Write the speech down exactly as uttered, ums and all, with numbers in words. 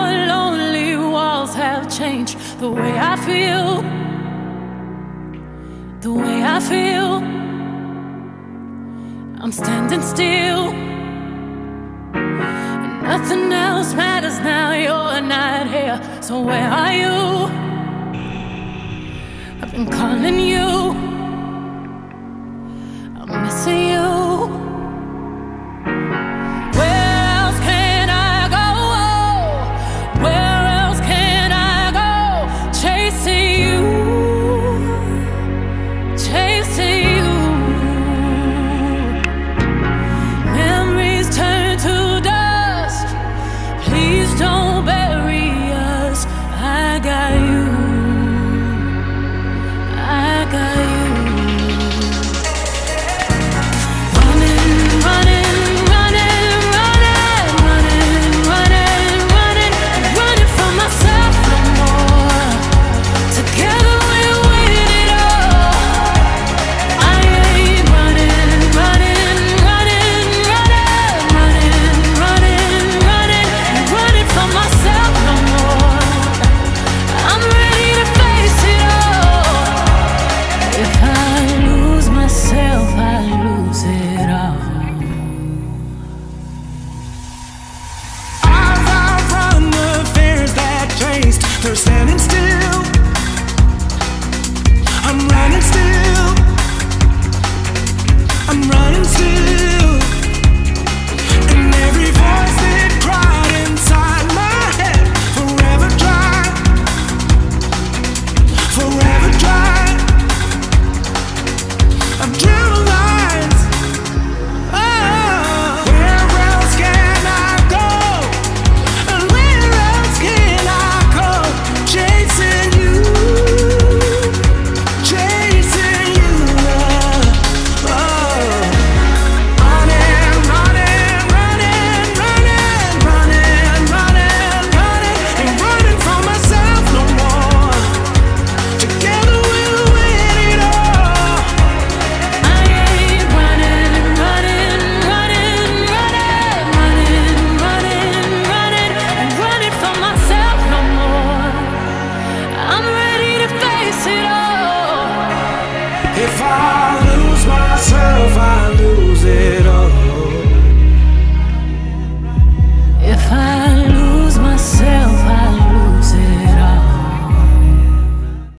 your lonely walls have changed the way I feel, the way I feel. I'm standing still, and nothing else matters now. You're not here, so where are you? I've been calling you.